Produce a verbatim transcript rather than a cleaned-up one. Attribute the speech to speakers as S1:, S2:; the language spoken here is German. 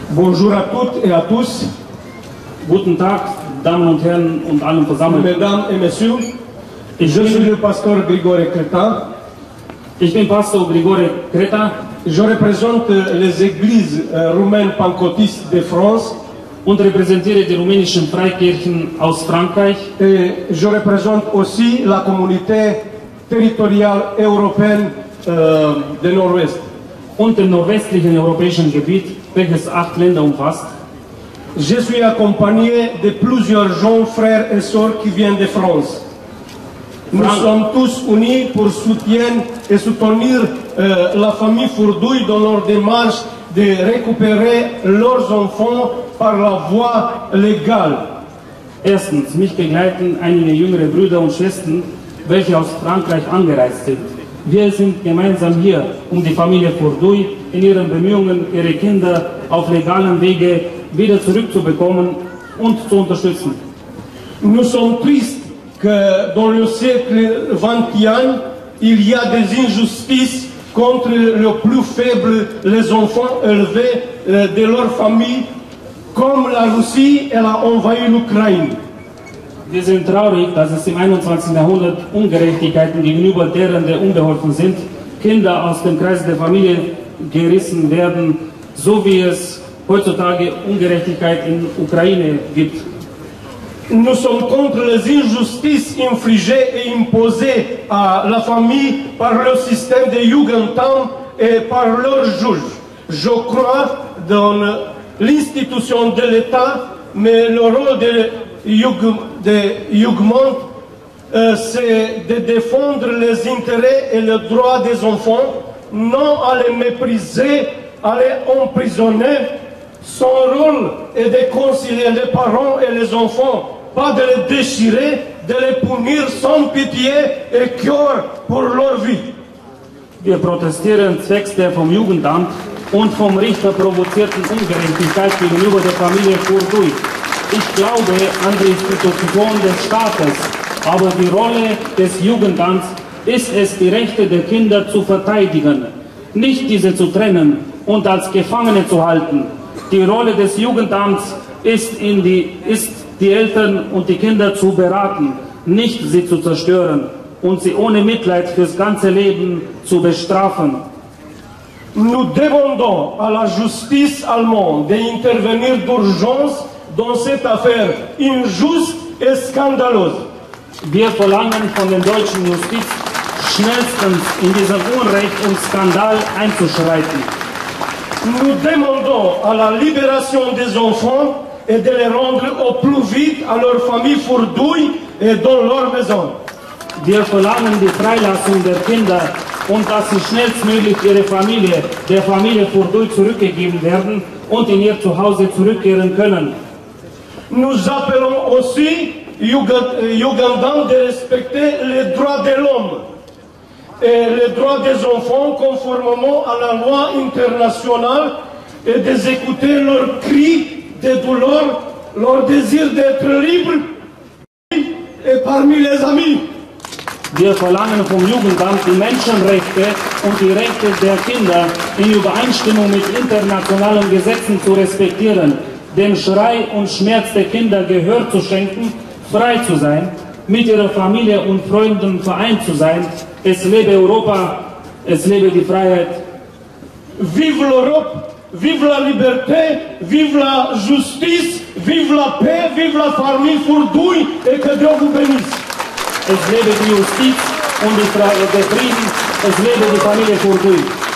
S1: Bonjour à toutes et à tous.
S2: Guten Tag, Damen und Herren und allen versammelt.
S1: Mesdames et messieurs,
S2: Ich
S1: je suis
S2: bin,
S1: le pasteur Grigore Cretin.
S2: ich bin Pastor Grigore Creta
S1: Je représente les églises euh, roumaines pentecôtistes de France
S2: und repräsentiere die rumänischen Freikirchen aus Frankreich
S1: et je représente aussi la communauté territoriale européenne euh, de Nord-Ouest.
S2: und dem nordwestlichen europäischen Gebiet, welches acht Länder umfasst.
S1: Je suis accompagné de plusieurs jeunes frères et sœurs qui viennent de France. Nous
S2: Franck.
S1: sommes tous unis pour soutenir et soutenir euh, la famille Fourdouille dans leur démarche de récupérer leurs enfants par la voie légale.
S2: Erstens, mich begleiten einige jüngere Brüder und Schwestern, welche aus Frankreich angereist sind. Wir sind gemeinsam hier, um die Familie Fourdouille in ihren Bemühungen, ihre Kinder auf legalem Wege wieder zurückzubekommen und zu unterstützen.
S1: Nous sommes tristes que dans le siècle vingt et un, il y a des injustices contre les plus faibles, les enfants élevés euh, de leur famille, comme la Russie, elle a envahi l'Ukraine.
S2: Wir sind traurig, dass es im einundzwanzigsten Jahrhundert Ungerechtigkeiten gegenüber deren, der unbeholfen sind, Kinder aus dem Kreis der Familie gerissen werden, so wie es heutzutage Ungerechtigkeit in Ukraine gibt.
S1: Nous sommes contre les injustices infligées et imposées à la famille par le système de Jugendamt et par leurs juges. Je crois dans l'institution de l'État, mais le rôle de Jugendamt, euh, c'est de défendre les intérêts et les droits des enfants, non à les mépriser, à les emprisonner. Son rôle est de concilier les parents et les enfants, pas de les déchirer, de les punir sans pitié et cœur pour leur vie.
S2: Wir protestieren zwecks der vom Jugendamt und vom Richter provozierten Ungerechtigkeit gegenüber der Familie Fourdouille. Ich glaube an die Institution des Staates, aber die Rolle des Jugendamts ist es, die Rechte der Kinder zu verteidigen, nicht diese zu trennen und als Gefangene zu halten. Die Rolle des Jugendamts ist, in die, ist die Eltern und die Kinder zu beraten, nicht sie zu zerstören und sie ohne Mitleid fürs ganze Leben zu bestrafen.
S1: Nous demandons à la justice allemande d'intervenir d'urgence dans cette affaire injuste et scandaleuse.
S2: Wir verlangen von der deutschen Justiz, schnellstens in diesem Unrecht und Skandal einzuschreiten.
S1: Nous demandons à la libération des enfants et de les rendre au plus vite à leur famille Fourdouille et dans leur maison.
S2: Wir verlangen die Freilassung der Kinder und dass sie schnellstmöglich ihre Familie, der Familie Fourdouille zurückgegeben werden und in ihr Zuhause zurückkehren können.
S1: Nous appelons aussi Jugendamt de respecter les droits de l'homme et les droits des enfants conformément à la loi internationale et d'exécuter leurs cris de douleur, leur désir d'être libre et parmi les amis.
S2: Wir verlangen vom Jugendamt die Menschenrechte und die Rechte der Kinder in Übereinstimmung mit internationalen Gesetzen zu respektieren, dem Schrei und Schmerz der Kinder Gehör zu schenken, frei zu sein, mit ihrer Familie und Freunden vereint zu sein. Es lebe Europa, es lebe die Freiheit.
S1: Vive l'Europe, vive la liberté, vive la justice, vive la paix, vive la famille Fourdouille et que Dieu vous bénisse.
S2: Es lebe die Justiz und die Freiheit, der Frieden, es lebe die Familie Fourdouille.